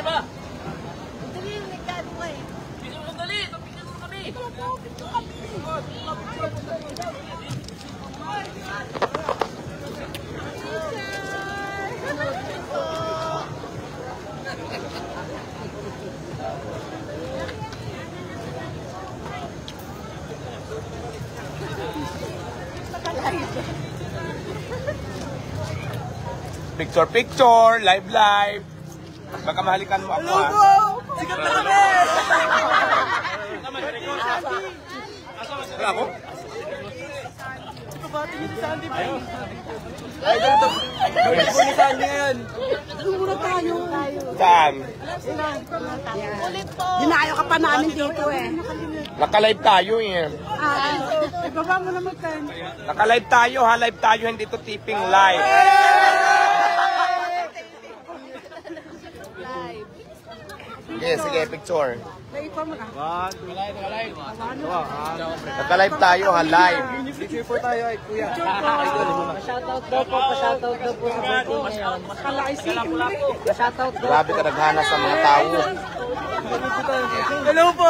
ba? Dali, nagkano ka eh. Picture mo dali, picture mo kami. Picture kami. Picture, picture, live, live. Baka mahalikan mo ako, ha? Sikat na kami! Wala ako? Kabati niyo si Sandy ba? Ay, ganito. Gawin po ni Sandy ngayon. Muna tayo. Saan? Ulit po. Dinayo ka pa namin dito eh. Naka-live tayo, eh. Ibaba mo naman tayo. Naka-live tayo, ha? Live tayo, hindi to tipping live. Sige, sige, picture. Naka-live tayo, ha? Live. Picture po tayo ay kuya. Pa-shoutout daw po, pa-shoutout daw po sa birthday ngayon. Pa-shoutout daw. Grabe ka naghana sa mga tao. Hello po!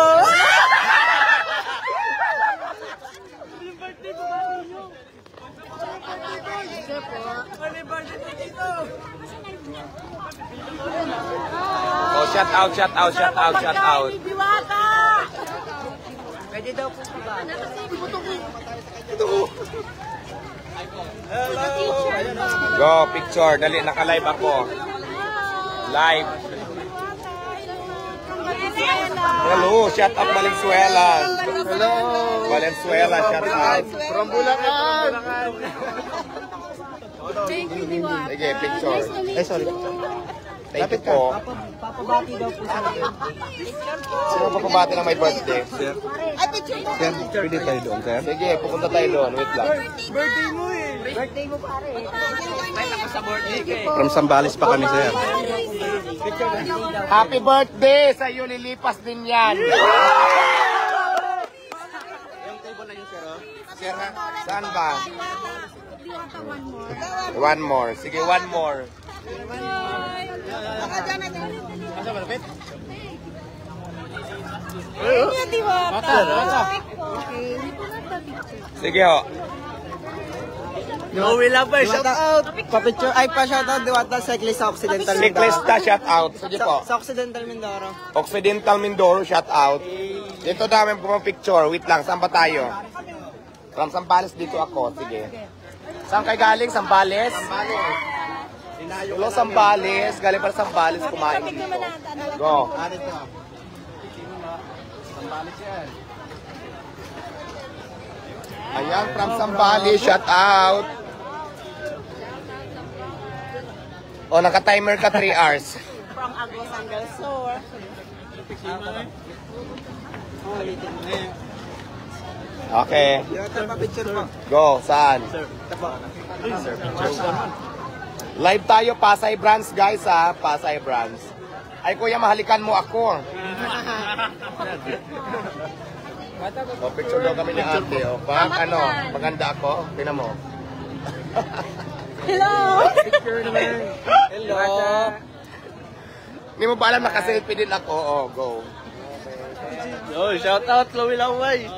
Oh, shout out, shout out, shout out, shout out. Pwede daw po ba? Go, picture. Dali, naka-live ako. Live. Hello, shout out Valenzuela. Hello! Valenzuela, shout out. From Bulacan! Sige, picture. Ay, sorry. Thank you po. Papabati daw po sa akin. Sino papabati ng may birthday? Ay, picture mo! Sir, pwede tayo doon, sir? Sige, pupunta tayo doon. Wait lang. Birthday mo eh! Birthday mo pare. From Sambales pa kami, sir. Happy birthday! Sa iyo lilipas din yan. Sir, ha? Saan ba? One more. Sige, one more. Sige ho. No, we love her. Shout out. Pa-picture. Ay, pa-shoutout. Diwata Cyclist sa Occidental Mindoro. Cyclista, shout out. Sige po. Sa Occidental Mindoro. Occidental Mindoro, shout out. Dito namin picture. Wait lang, saan ba tayo? From Sambales dito ako. Sige. Saan kayo galing? Sambales? Hello, Sambales. Galing para Sambales, kumain dito. Go. Ayan, from Sambales, shout out. O, naka-timer ka 3 hours. From Agos Angel Sur. Okay. Pa-picture mo. Go, saan? Live tayo, Pasay Brands, guys, ha? Pasay Brands. Ay, kuya, mahalikan mo ako. O, picture daw kami ni ate, o. Pag, ano, maganda ako. Tingnan mo. Hello! Picture naman. Hello! Hindi mo ba alam, nakaselfie din ako. O, go. Oh, shout out, Chloe Laway.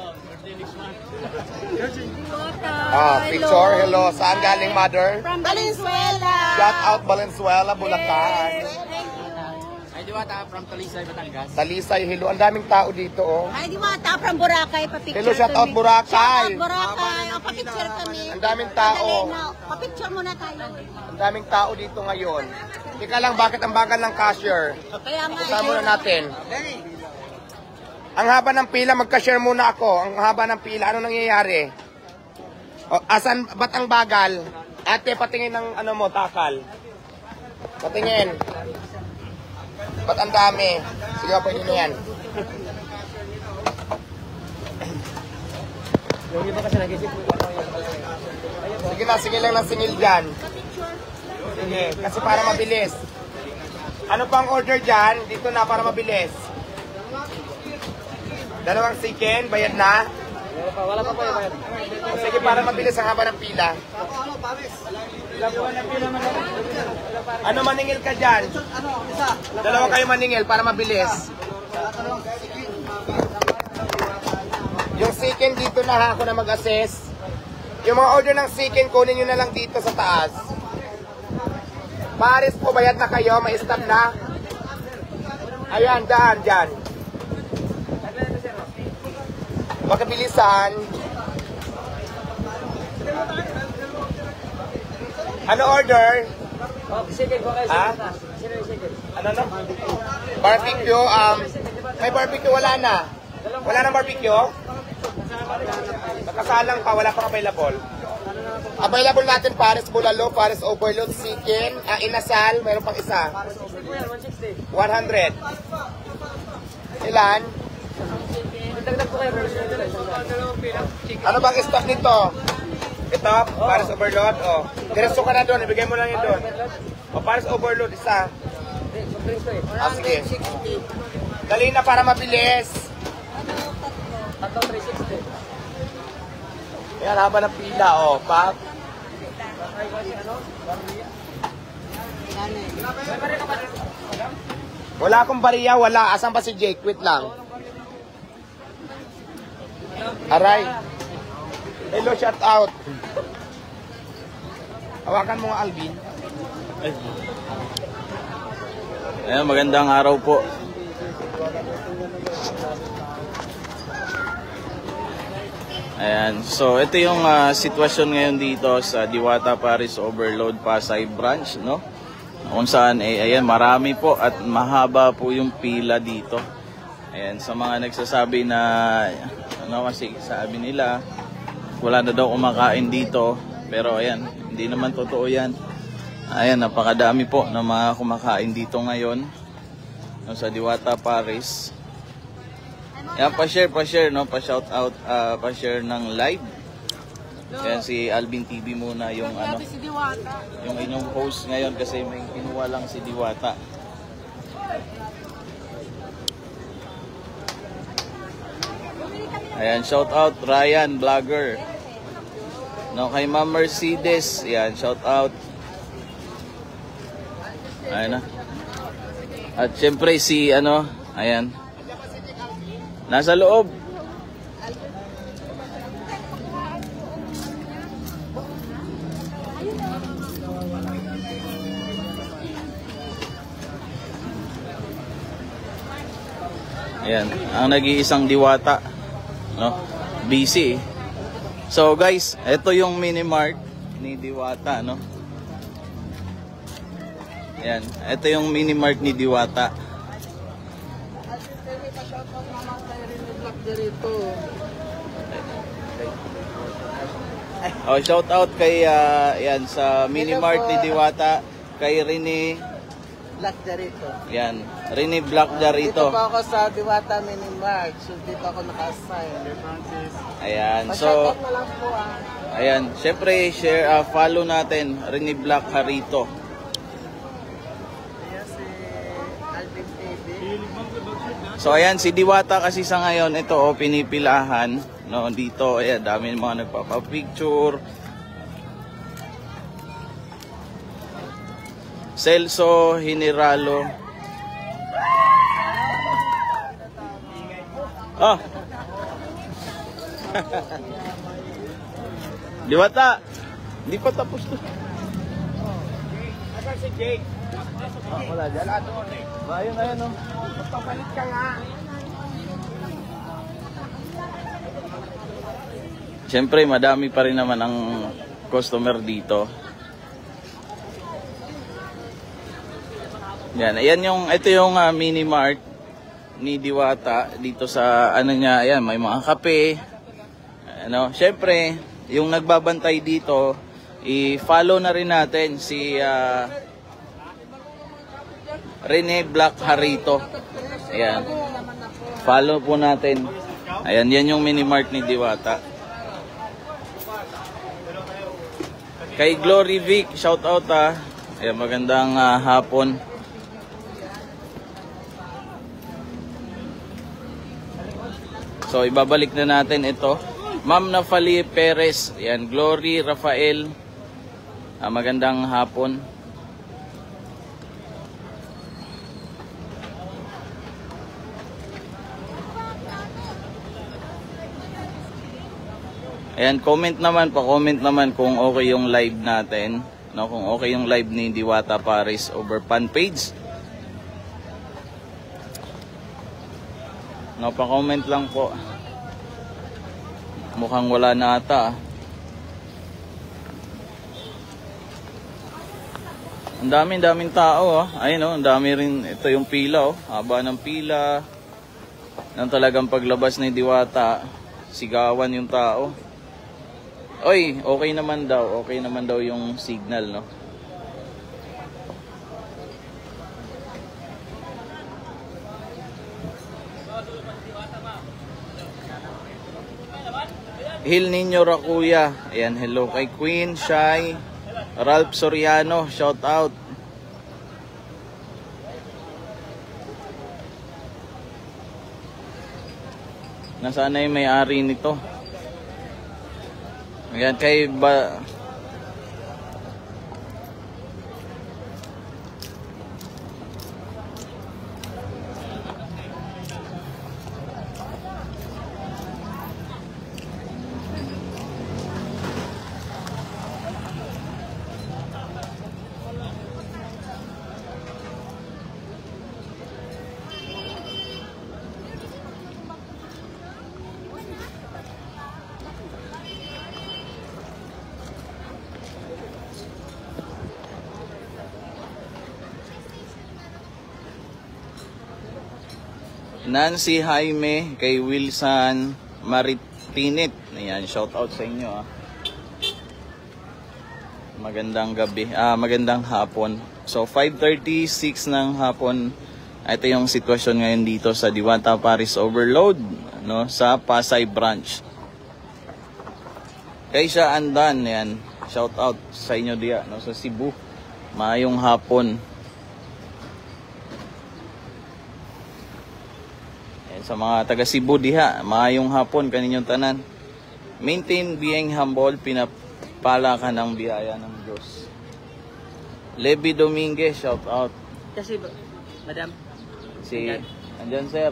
Picture, hello. Saan galing, mother? From Valenzuela. Shout out, Valenzuela, Bulacan. Ay, Diwata, from Talisay, Batangas. Talisay, hello. Ang daming tao dito, oh. Ay, Diwata, from Boracay, pa-picture Hello, shout out, kami. Boracay. Shout out, Boracay. O, pa-picture kami. Ang daming tao. Pa-picture muna tayo. Ang daming tao dito ngayon. Tika lang, bakit ang bagal ng cashier? Kaya nga, Usahan muna natin. Ang haba ng pila, magka-share muna ako. Ang haba ng pila, ano nangyayari? O, asan, ba't ang bagal? Ate, patingin ng ano mo, takal. Patingin. Ba't ang dami? Sige, pwede na yan. Sige na, sige lang ng singil dyan. Sige, kasi para mabilis. Ano pang order dyan? Dito na para mabilis. 2 chicken, bayad na. Wala pa po yung bayad. O, sige, para mabilis ang haba ng pila. Ano maningil ka dyan? Dalawa kayo maningil para mabilis. Yung chicken dito na ha, ako na mag-assess. Yung mga order ng chicken, kunin nyo na lang dito sa taas. Paris po, bayad na kayo, may stop na. Ayan, daan, dyan. Magkabilisan. Ano order? Chicken po kayo. Ha? Ano no? Barbecue, may barbecue, wala na. Wala nang barbecue? Nakasalang pa, wala pang available. Available natin Paris Bulalo, Paris Overload, chicken, inasal, mayroon pang isa. 100. Ilan? Ano bang stock nito? Ito, Paris Overload. Oh. Diretso ka na doon, ibigay mo lang yun doon. O, Paris Overload, isa. Sige. Dali na para mabilis. Yan, haba ng pila, oh. Pak. Wala akong bariya, wala. Asan pa si Jake? Wait lang. Aray. Hello, shout out. Hawakan mo nga, Alvin. Ayan, magandang araw po. Ayan, so ito yung sitwasyon ngayon dito sa Diwata Paris Overload Pasay Branch, no? Kung saan, ayan, marami po at mahaba po yung pila dito. Ayan, sa mga nagsasabi na, ano kasi sabi nila, wala na daw kumakain dito. Pero ayan, hindi naman totoo yan. Ayan, napakadami po na mga kumakain dito ngayon, no, sa Diwata Paris. Yan, pa-share, no? Pa-shout out, pa-share ng live. Yan, si Alvin TV muna yung ano, yung inyong host ngayon kasi may kinuha lang si Diwata. Ayan, shout out Ryan Vlogger. No, kay Ma'am Mercedes, yan, shout out. Ayan na. At syempre si ano, ayan. Nasa loob. Ayan, ang nag-iisang Diwata, no? Busy. So guys, ito yung mini mart ni Diwata, no? Ayan, ito yung mini mart ni Diwata. Oh, shout out kay yan sa mini mart ni Diwata, kay Rene Black Jarito. yan, Rene Black Jarito. Dito pa ako sa Diwata Mini Mart. So dito ako naka-assign. Ayan, so Pa-shoutout na lang po ayan, syempre share, follow natin Rene Black Jarito. Ayan si Alvin TV. So ayan, si Diwata kasi sa ngayon, ito pinipilahan, no, dito, ayan, dami mga nagpapapicture. Celso Generalo. Oh. Diwata, hindi pa tapos to. Asan si Jake? Wala dyan. Ayun, oh. Magpapalit ka nga. Siyempre, madami pa rin naman ang customer dito. Yan, ayan yung, ito yung mini mart ni Diwata dito sa ano niya, ayan, may mga kape. Ano, siyempre, yung nagbabantay dito, i-follow na rin natin si Rene Black Jarito. Ayan. Follow po natin. Ayan, yan yung mini mart ni Diwata. Kay Glory Vic, shout out Ayan, magandang hapon. So ibabalik na natin ito. Ma'am Nafali Perez, ayan, Glory Rafael, magandang hapon. Ayan, comment naman kung okay yung live natin, no, kung okay yung live ni Diwata Paris over fan page. No, pa-comment lang po. Mukhang wala na ata. Ang daming tao, oh. Ayun, oh, ang dami rin. Ito yung pila, oh. Haba ng pila. Nang talagang paglabas ni Diwata, sigawan yung tao. Oy, okay naman daw yung signal, no? Hil Niño Rakuya, ayan, hello kay Queen, Shy, Ralph Soriano, shout out. Nasaan na yung may-ari nito? Ayan, kay Nancy Jaime, kay Wilson Maritinit. Ayan, shout out sa inyo, ah. Magandang gabi, magandang hapon. So 5:36 ng hapon. Ito yung sitwasyon ngayon dito sa Diwata Paris Overload, no, sa Pasay branch. Kay siya Andan, ayan, shout out sa inyo diya, no, sa Cebu. Maayong hapon. Sa mga taga Cebu diha, maayong hapon kaninyong tanan. Maintain being humble, pinapala ka ng biyaya ng Diyos. Levi Dominguez, shout out. Kasi, madam. Andyan, sir.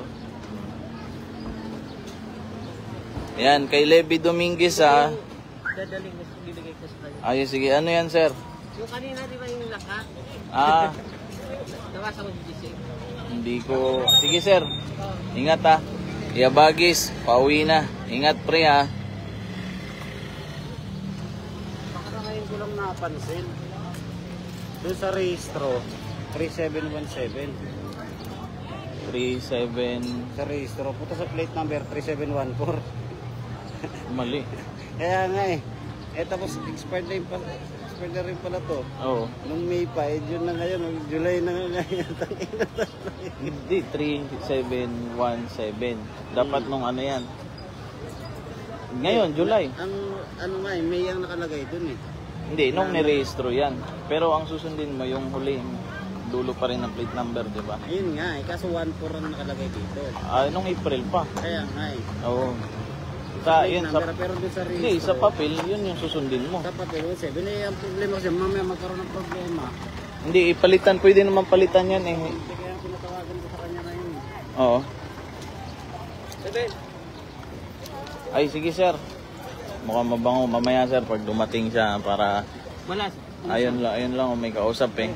Yan, kay Levi Dominguez, ha. Dadaling, mas bibigay ko sa kanya. Ayun, sige. Ano yan, sir? Yung kanina, di ba yung laka? Nawasan ko si GC. Hindi ko... Sige, sir. Ingat, ha. Iabagis, pauwi na. Ingat, pre, ha. Baka ngayon ko lang napansin. Doon sa rehistro, 3717. 37... Sa rehistro, punta sa plate number 3714. Mali. Kaya nga eh. Tapos expired na rin pala to. Oo. Nung May pa, June na ngayon, July na ngayon. Hindi, 3717. Dapat nung ano yan. Ngayon, July. Ang ano nga eh, May ang nakalagay dun eh. Hindi, nung nirehistro yan. Pero ang susundin mo, yung huli, dulo pa rin ng plate number, di ba? Ayun nga eh, kaso 14 ang nakalagay dito. Nung April pa. Kaya nga eh. Oo. Sa, yun, sa, Pero doon sa rehistro, hindi, sa papel, yun yung susundin mo. sa papel, 7 eh, ang problema kasi mamaya magkaroon ng problema. Hindi, ipalitan, pwede naman palitan yan eh. Kaya pinatawagan ko sa kanya na yun. Oo. Ay, sige sir. Mukhang mabango mamaya sir pag dumating siya para... Wala. Ayun lang, may kausap eh.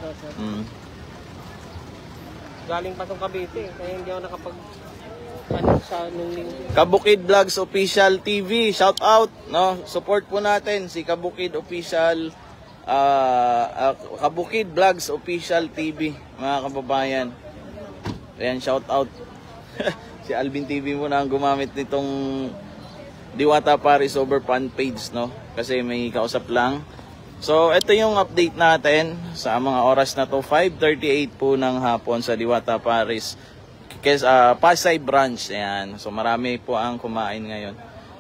Galing pa tong Cavite, kaya hindi ako nakapag... Ano sa nung linggo. Kabukid Vlogs Official TV, shout out, no? Support po natin si Kabukid Official, Kabukid Vlogs Official TV, mga kababayan. Ayan, shout out. Si Alvin TV muna ang gumamit nitong Diwata Paris over fan page, no? Kasi may kausap lang. So, ito yung update natin sa mga oras na to, 5:38 po ng hapon sa Diwata Paris. Kasi Pasay branch, ayan. So marami po ang kumain ngayon.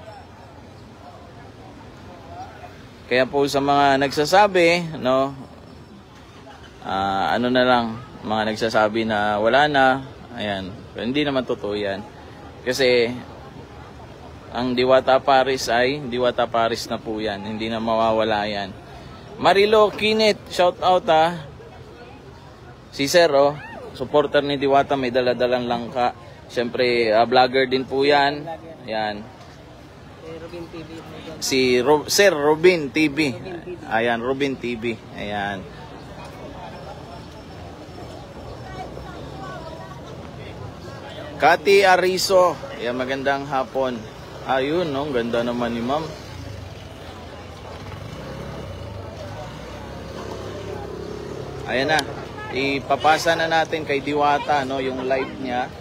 Kaya po sa mga nagsasabi, no, ano na lang, mga nagsasabi na wala na, ayan. Pero hindi naman totoo yan. Kasi ang Diwata Paris ay Diwata Paris na po yan. Hindi na mawawala yan. Marilo Kinit, shout out ha. Si Sir, oh, supporter ni Diwata, may daladalang langka. Siyempre, vlogger din po yan. Yan. Robin TV. Sir Robin TV. Ayan, Robin TV. Ayan. Kati Ariso. Ayan, magandang hapon. Ayun, no? Ganda naman ni ma'am. Ayan na. Ipapasa na natin kay Diwata, no? Yung live niya.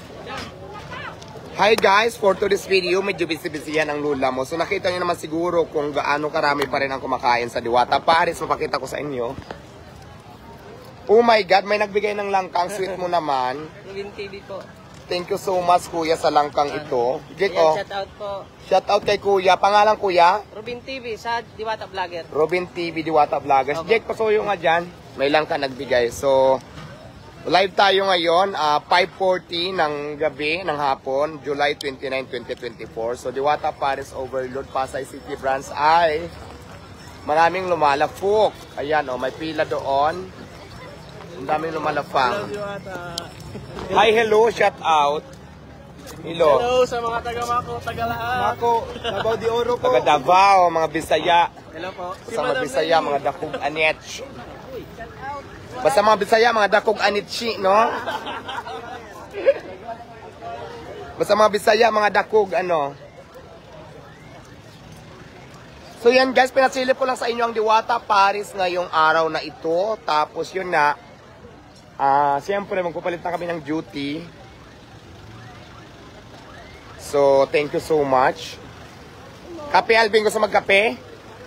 Hi guys, for today's video, medyo busy-busy yan ang lula mo. So nakita nyo naman siguro kung gaano karami pa rin ang kumakain sa Diwata Paris. Mapakita ko sa inyo. Oh my God, may nagbigay ng langkang. Sweet mo naman. Robin TV po. Thank you so much kuya sa langkang ito. Jake, Ayan, oh. shout out po. Shout out kay kuya. Pangalan kuya? Robin TV sa Diwata Vlogger. Robin TV, Diwata Vloggers. Okay. Jake, pasuyo nga dyan. May langka nagbigay. So, live tayo ngayon, 5:40 ng gabi, ng hapon, July 29, 2024. So, Diwata Paris Overload, Pasay City Branch ay maraming lumalafok. Ayan, oh, may pila doon. Ang daming lumalafang. Hi, hello, shout out. Hello. Hello sa mga taga-Mako, taga-Lahat. Mako, Davao de Oro po. Taga Davao, mga Bisaya. Hello po. Basta mga Bisaya, mga dakog anetch. Basta mga Bisaya, mga dakog anitchi, no? Basta mga Bisaya, mga dakog, ano? So yan guys, pinasilip ko lang sa inyo ang Diwata Paris ngayong araw na ito. Tapos yun na, siyempre magpapalit na kami ng duty. So, thank you so much. Kape, Alvin, gusto magkape?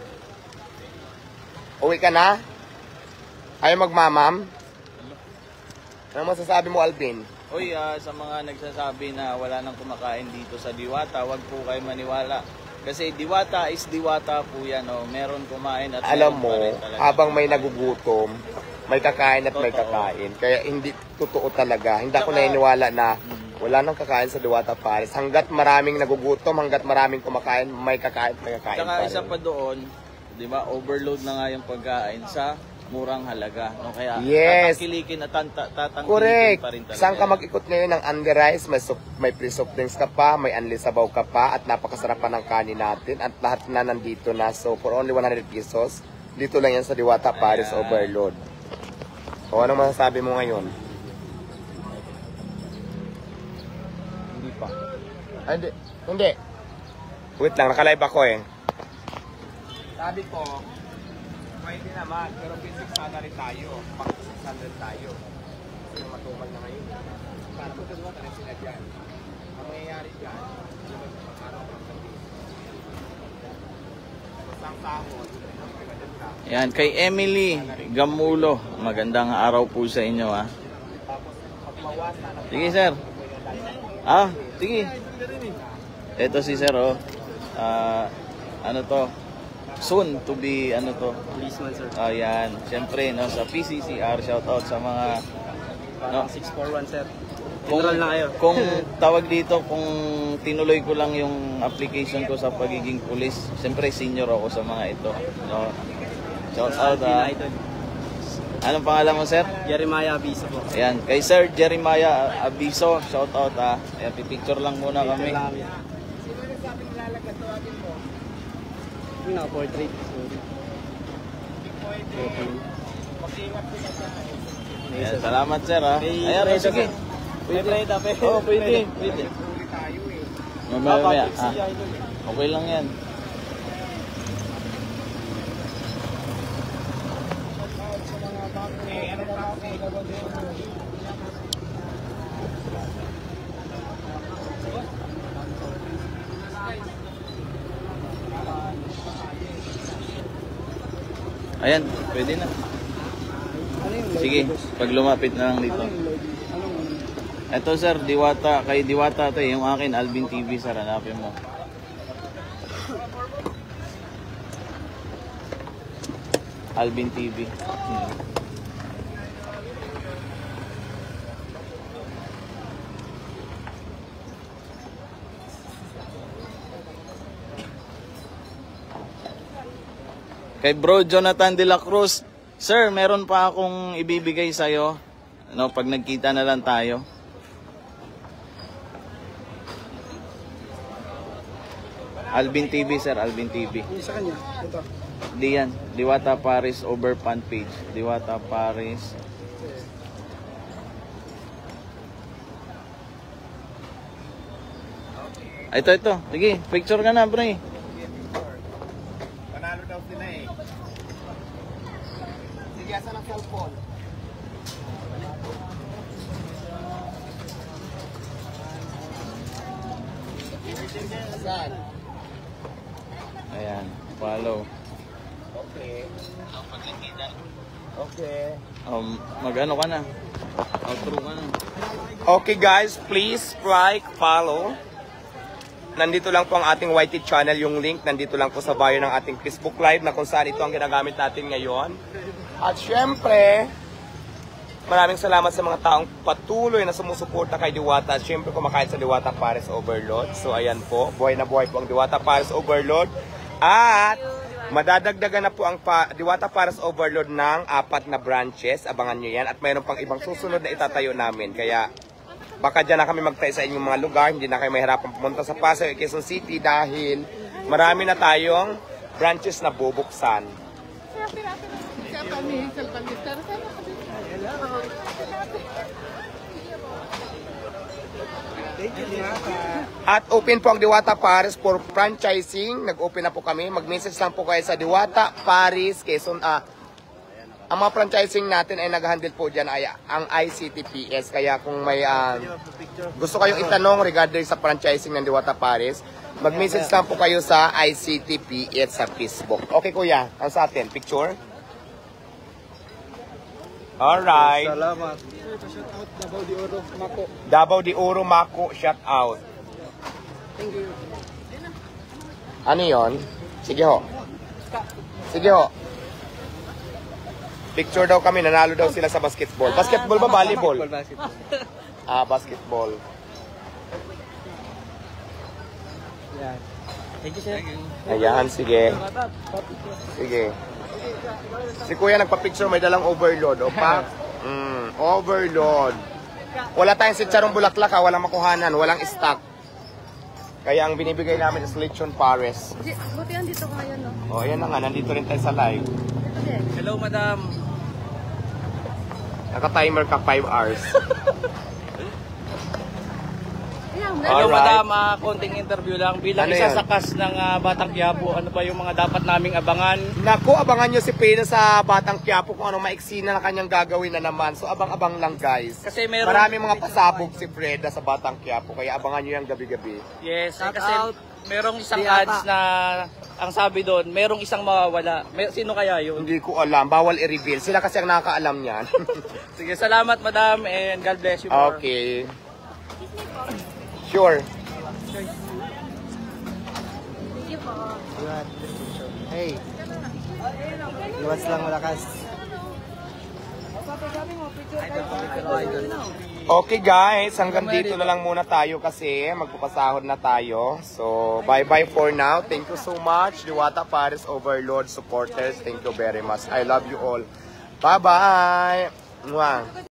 Uwi ka na? Ayaw magmamam? Ano masasabi mo, Alvin? Uy, sa mga nagsasabi na wala nang kumakain dito sa Diwata, wag po kayo maniwala. Kasi Diwata is Diwata po yan, oh. Meron kumain at Alam meron mo, pa rin talaga. habang may nagugutom, may kakain at may Totoo. kakain. Kaya hindi totoo talaga. Hindi ako naniniwala na wala nang kakain sa Diwata Paris. Hanggat maraming nagugutom, hanggat maraming kumakain, may kakain at may kakain Tsaka pa rin. isa pa doon, 'di ba? Overload na nga yung pagkain sa murang halaga, no? Kaya Yes. tatangkilikin at tatangkilikin Correct. pa rin talaga. Saan ka mag-ikot ngayon ng under-rice, may free soft drinks ka pa, may unli sabaw ka pa, at napakasarap pa ng kanin natin, at lahat na nandito na. So, for only 100 pesos, dito lang yan sa Diwata Paris Ayan. Overload. O, anong masasabi mo ngayon? Hindi pa. Ay, hindi. Wait lang, nakalive ako eh. Sabi ko, pwede naman, pero basic salary tayo. Pang 600 tayo. Kasi matumal na ngayon. Para magkagawa ka rin sila dyan. Ang mangyayari dyan, araw ng sabi. Basta ang sahod, Yan, kay Emily Gamulo. Magandang araw po sa inyo, ha. Sige, sir. Sige. Ito si sir, oh. Ano to? Soon to be, ano to? Policeman, sir. Ayan. Siyempre, no, sa PCCR, shoutout sa mga, no, 641, sir. kung, Enroll na kayo. kung tawag dito, kung tinuloy ko lang yung application ko sa pagiging pulis, siyempre senior ako sa mga ito. No? Shoutout, ha. Anong pangalan mo, sir? Jeremiah Abiso po. Ayan, kay Sir Jeremiah Abiso, shoutout, ha. Ayan, pipicture lang muna kami. Yung naka-portrait. Ayan, salamat, sir, ha. Ayan, sige. Pwede. Oo, pwede. Mamaya, okay lang yan. Ayan, pwede na. Sige, pag lumapit na lang dito. Ito sir, Diwata, kay Diwata to, yung akin, Alvin TV, sir, hanapin mo. Alvin TV. Kay Bro Jonathan de la Cruz. Sir, meron pa akong ibibigay sa'yo. Ano, pag nagkita na lang tayo. Alvin TV, sir. Alvin TV. Sa kanya, ito. Diyan. Diwata Paris over fan page. Diwata Paris. Ito. Sige, picture ka na, pre. Panalo daw sila eh. Sige, asan ang cellphone? Asan? Ayan, follow. Okay. Okay. Mag-ano ka na? Outro ka na. Okay guys, please like, follow. Nandito lang po ang ating YT channel, yung link nandito lang po sa bio ng ating Facebook Live na kung saan ito ang ginagamit natin ngayon. At syempre, maraming salamat sa mga taong patuloy na sumusuporta kay Diwata. At syempre kumakain sa Diwata Paris Overload. So ayan po, buhay na buhay po ang Diwata Paris Overload. At madadagdagan na po ang Diwata Paris Overload ng 4 na branches. Abangan nyo yan. At mayroon pang ibang susunod na itatayo namin. Kaya baka dyan na kami magtayo sa inyong mga lugar. Hindi na kayo mahirapan pumunta sa Pasay o Quezon City dahil marami na tayong branches na bubuksan. At open po ang Diwata Paris for franchising. Nag-open na po kami. Mag-message lang po kayo sa Diwata Paris Quezon. Ang mga franchising natin ay nag-handle po dyan ay ang ICTPS. Kaya kung may gusto kayong itanong regarding sa franchising ng Diwata Paris, mag-message lang po kayo sa ICTPS sa Facebook. Okay kuya, ang sa atin, picture? Alright. Salamat. Shout out Davao de Oro, Mako. Davao de Oro, Mako, shout out. Thank you. Ano yon? Sige ho. Sige ho. Picture daw kami, nanalo daw sila sa basketball. Basketball ba? Volleyball? Basketball. Basketball. Yan. Thank you, sir. Ayan, sige. Sige. Si kuya nagpa-picture, may dalang overload. O pa? Overload. Wala tayong sitsarong bulaklak ha, walang makuhanan, walang stock. Kaya ang binibigay namin is lechon pares. Buti yan dito ngayon, no? O, ayan na nga, nandito rin tayo sa live. Hello, madam. Naka-timer ka 5 hours. Hello, Alright. madam. Konting interview lang. Bilang Ano isa yan? sa cast ng Batang Quiapo, ano ba yung mga dapat naming abangan? Naku, abangan nyo si Pena sa Batang Quiapo kung ano maiksi na kanyang gagawin na naman. So abang-abang lang guys. Kasi meron... Maraming mga pasabog si Freda sa Batang Quiapo, kaya abangan nyo yung gabi-gabi. Yes, kasi merong isang ads na ang sabi doon, merong isang mawawala. Sino kaya yun? Hindi ko alam, bawal i-reveal. Sila kasi ang nakakaalam niyan. Sige, salamat madam and God bless you more. Okay. Sure. Hey. Luwas lang malakas. Okay guys, hanggang dito na lang muna tayo kasi magpapasahod na tayo. So, bye-bye for now. Thank you so much, Diwata Paris Overload supporters. Thank you very much. I love you all. Bye-bye! Mwah!